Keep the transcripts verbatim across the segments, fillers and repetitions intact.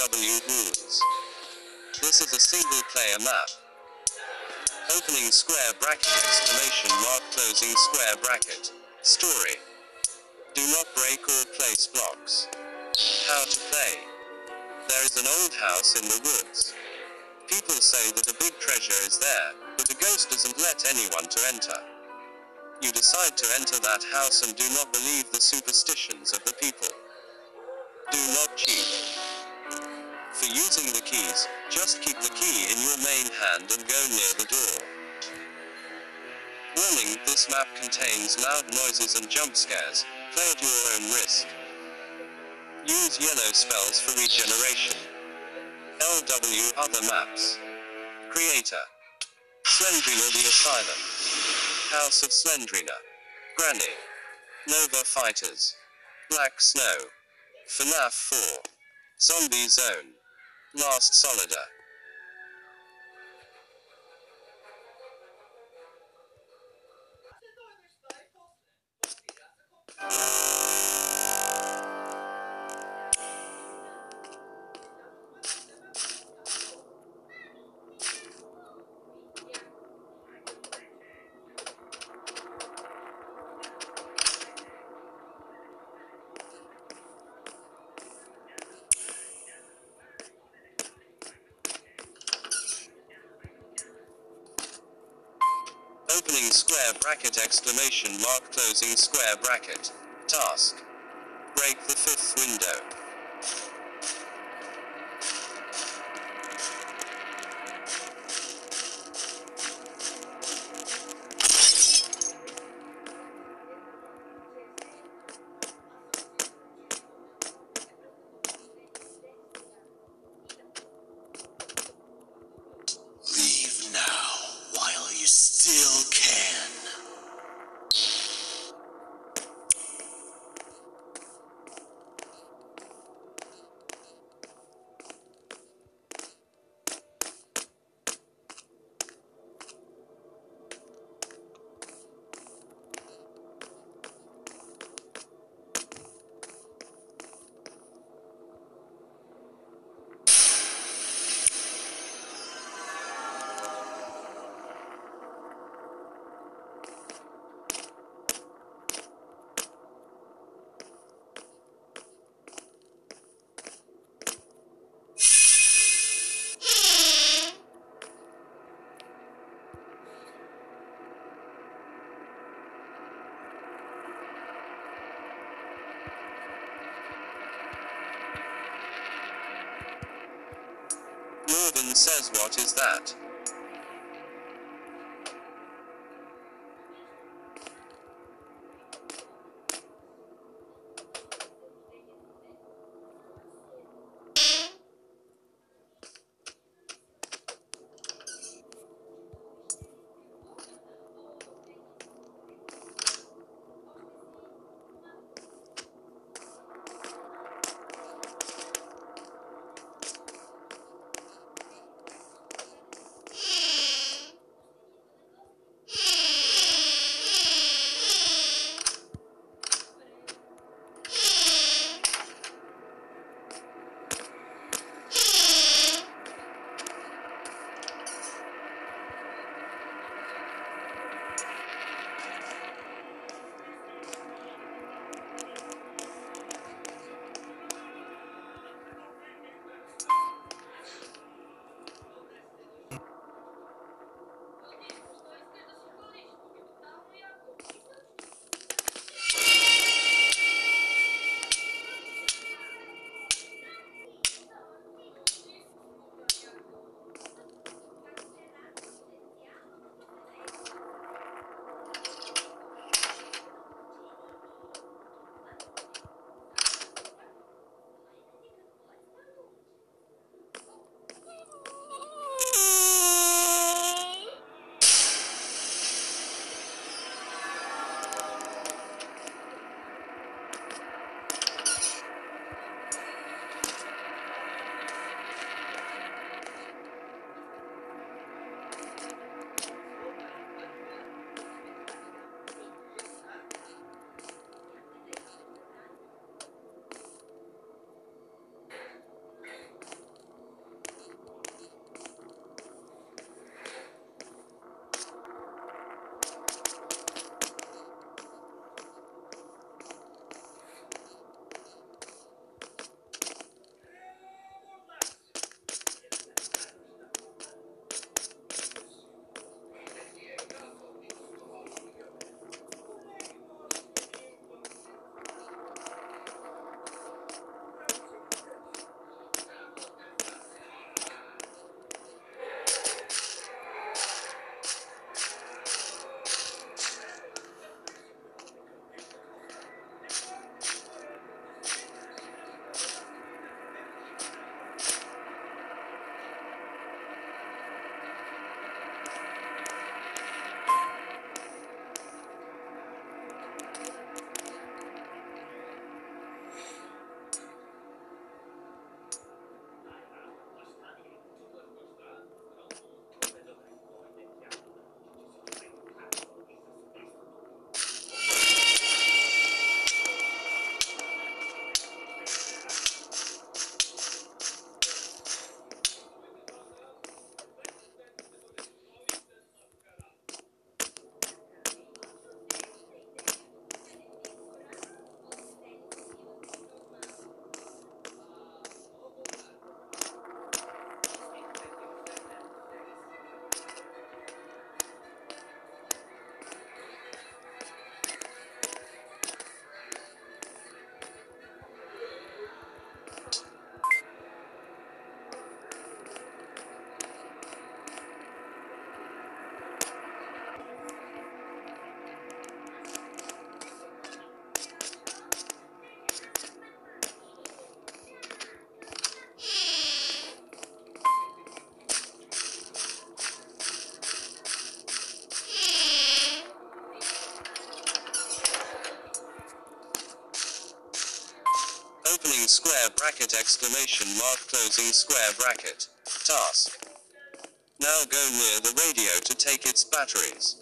W rules. This is a single player map. Opening square bracket exclamation mark closing square bracket. Story. Do not break or place blocks. How to play. There is an old house in the woods. People say that a big treasure is there, but a ghost doesn't let anyone to enter. You decide to enter that house and do not believe the superstitions of the people. Do not cheat. For using the keys, just keep the key in your main hand and go near the door. Warning, this map contains loud noises and jump scares. Play at your own risk. Use yellow spells for regeneration. L W Other maps. Creator. Slendrina the Asylum. House of Slendrina. Granny. Nova Fighters. Black Snow. FNAF four. Zombie Zone. Last Solida. Opening square bracket exclamation mark closing square bracket. Task. Break the fifth window. Leave now while you still can. Northern says, what is that? Opening square bracket exclamation mark closing square bracket. Task. Now go near the radio to take its batteries.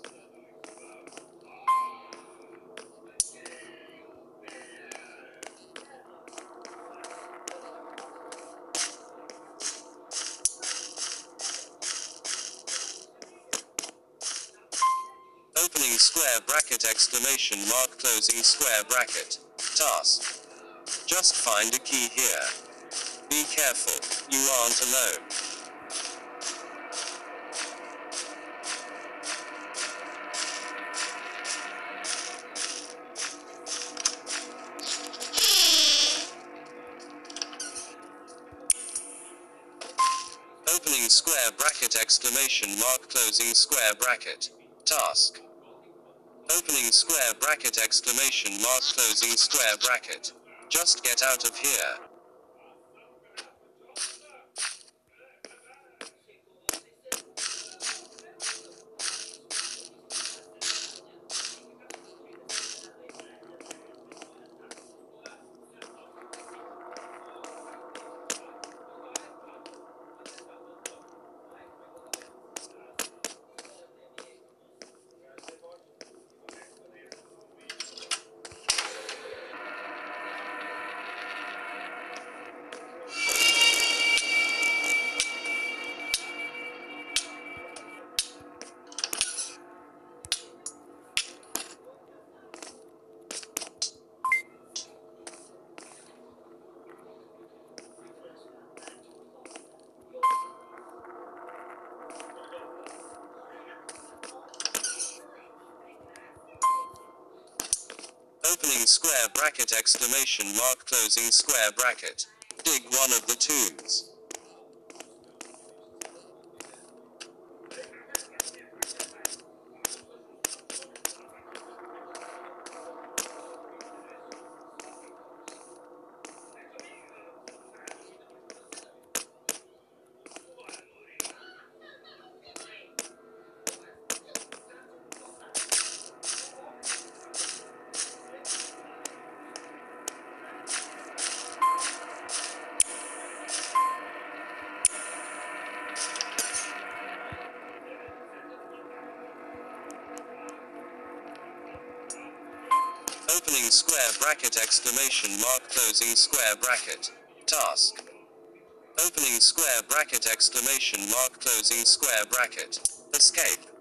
Opening square bracket exclamation mark closing square bracket. Task. Just find a key here. Be careful, you aren't alone. Opening square bracket exclamation mark closing square bracket. Task. Opening square bracket exclamation mark closing square bracket. Just get out of here. Opening square bracket exclamation mark closing square bracket. Dig one of the tubes. Opening square bracket exclamation mark closing square bracket. Task. Opening square bracket exclamation mark closing square bracket. Escape.